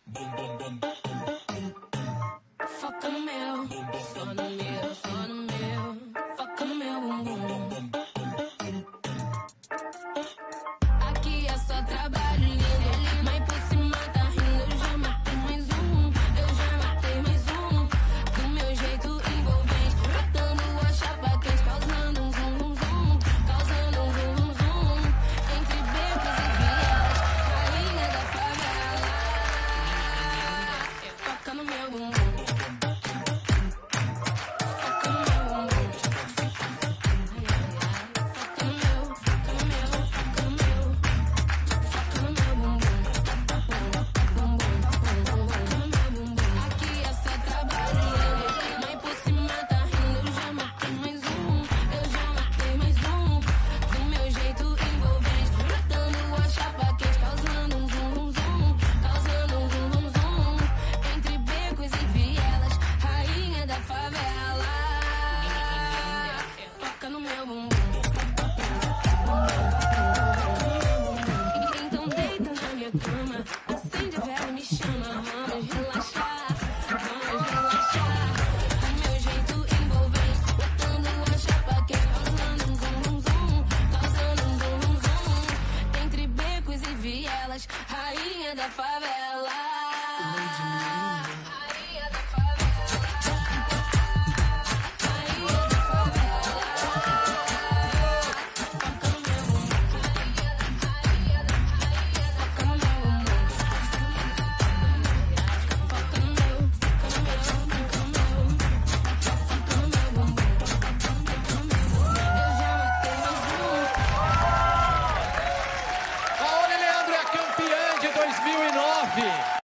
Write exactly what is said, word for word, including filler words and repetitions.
Foca no meu, só no meu, só no meu. Foca no meu bumbum. Aqui é só trabalho lindo, mas por cima tá rindo. Eu já matei mais um, eu já matei mais um. Do meu jeito envolvente, botando a chapa quente, causando um zum zum zum, causando um zum zum zum. Entre becos e vielas, rainha da favela. Foca no meu bumbum. Cama, acende a vela e me chama. Vamos relaxar, vamos relaxar. Do meu jeito envolvente, botando a chapa quente, causando um zum zum zum, causando um zum zum zum. Entre becos e vielas, rainha da favela. Rainha da favela. Rainha da favela. Foca no meu bumbum. Rainha da rainha da foca no meu bumbum. Foca no meu, foca no meu, foca no meu. Foca no meu bumbum. Foca no meu. Eu já matei mais um. A Olha Leandro é a campeã de dois mil e nove.